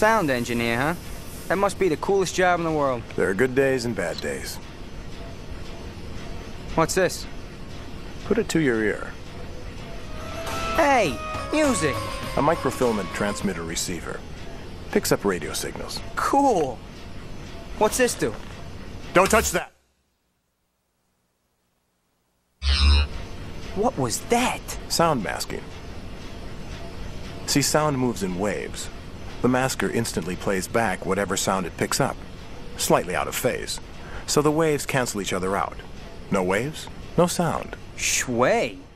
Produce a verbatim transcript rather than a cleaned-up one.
Sound engineer, huh? That must be the coolest job in the world. There are good days and bad days. What's this? Put it to your ear. Hey, music! A microfilament transmitter receiver. Picks up radio signals. Cool. What's this do? Don't touch that! What was that? Sound masking. See, sound moves in waves. The masker instantly plays back whatever sound it picks up, slightly out of phase. So the waves cancel each other out. No waves, no sound. Shway.